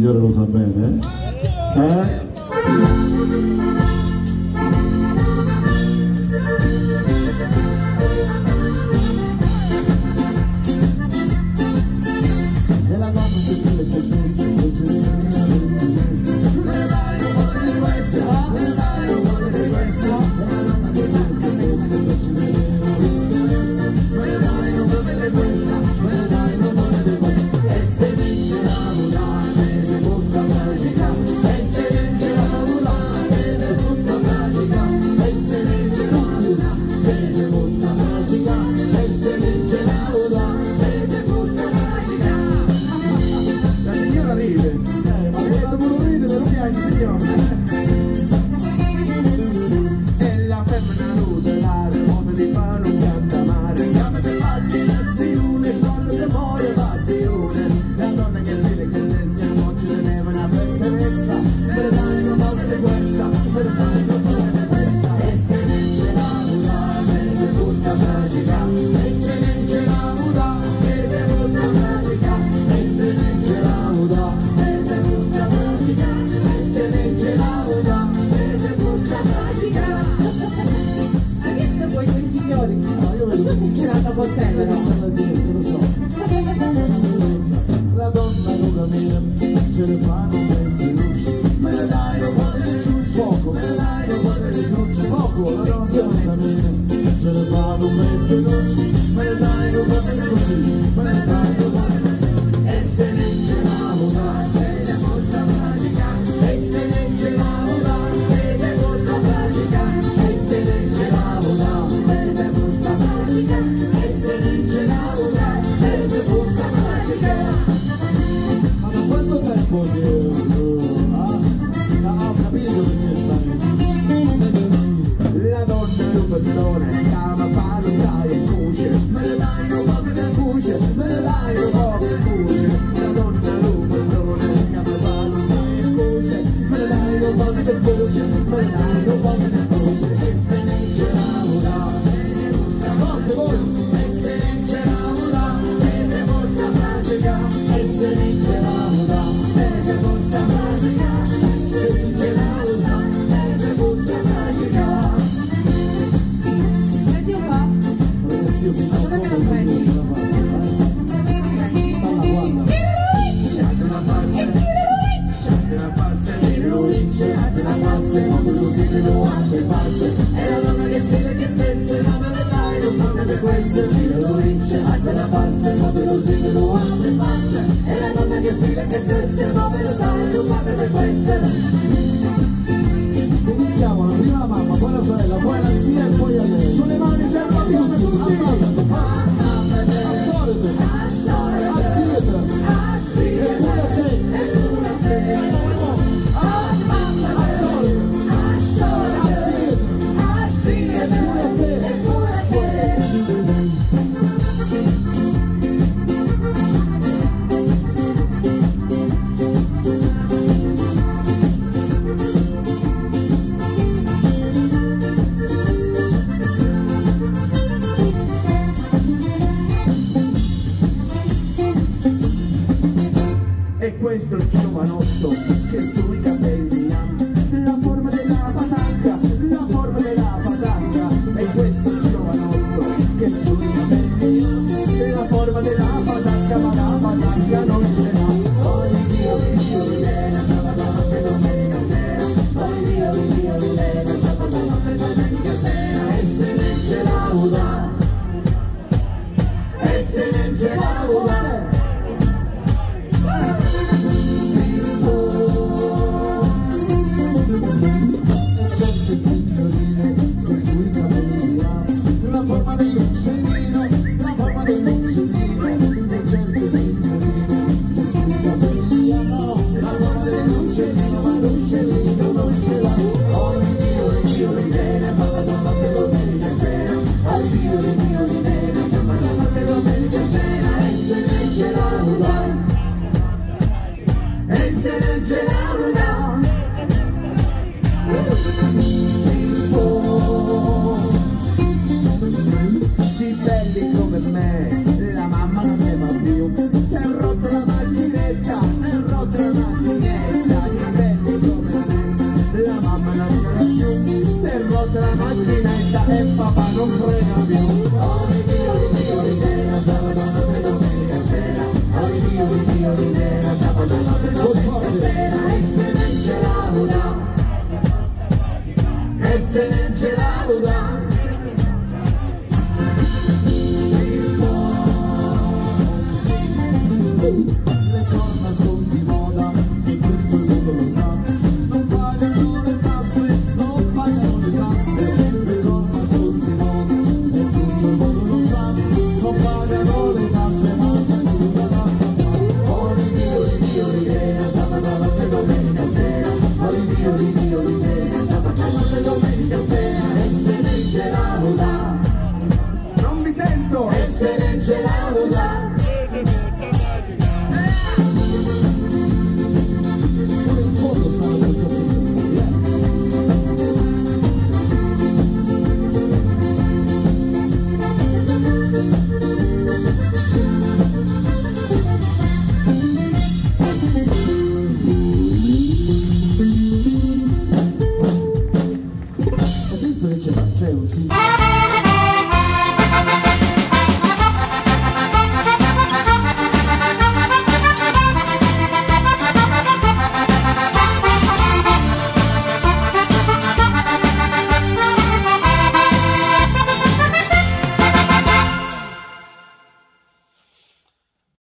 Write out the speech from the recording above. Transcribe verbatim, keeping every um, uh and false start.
signore lo sa bene. Eh? La donna non mia, ce ne fanno mezzi luci, me la dai un po' di ciucci, poco, me la dai un po' di ciucci, poco, la donna mia, ce ne fanno mezzi luci, me la dai un po' di così, me la dai un po' di e se ne ce la muda, e se mostra magica, e se ne ce la muda, e se mostra magica, e se ne ce la muda, e se mostra magica, e se ne ce la muda, e se mostra magica. Ma da quanto tempo che ah, ho capito perché stai la donna è un pallone chiama pallottare e cuce, me ne dai un po' di cuce, me ne dai un po' di cuce, la donna è un pallone chiama pallottare e cuce, me ne dai un po' di cuce, me ne dai un po' di cuce, e se ne ce la muda, e se mostra forte voi, e se ne ce la muda, e se mostra magica, e se ne ce la muda, e se mostra magica, e se ne ce la muda, e se mostra magica. Senti un po'. Ragazzi, io mi Dove te lo prendi? È la donna che fila che fesse, ma me ne dai un po' di queste, fila lo vince, alza la passa, ma te lo siete lo apre e passa. È la donna che fila che fesse, ma me ne dai un po' di queste. Mi chiamano prima la mamma, poi la sorella, poi la zia e poi a lei. Sulle mani serve la pianta tutti. Assorete, azziete, e pure a te, e pure a te. E questo è il giovanotto che sui capelli ha la forma della patacca, la forma della patacca. E questo è il giovanotto che sui capelli ha la forma della patacca, ma la patacca non ce l'ha. Poi Dio, Dio, sera, sabato notte, domenica sera. Poi Dio, Dio, sera, sabato notte, domenica sera. E se ne ce la muda, e se ne ce la muda. Oh volte la macchinetta e papà non frega più. Oh ritiro, ritiro, ritiro, sabato notte, domenica sera. Oh ritiro, ritiro, ritiro, sabato notte, domenica sera. E se non ce la muda, e se non ce la muda.